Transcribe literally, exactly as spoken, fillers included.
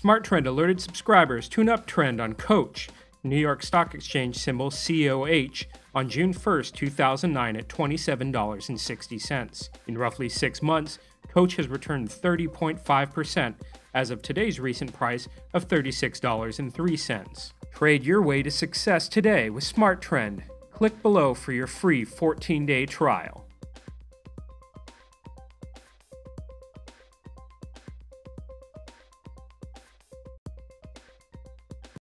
SmarTrend alerted subscribers to an uptrend on C O H, New York Stock Exchange symbol C O H, on June first, two thousand nine at twenty-seven dollars and sixty cents. In roughly six months, C O H has returned thirty point five percent as of today's recent price of thirty-six dollars and three cents. Trade your way to success today with SmarTrend. Click below for your free fourteen day trial.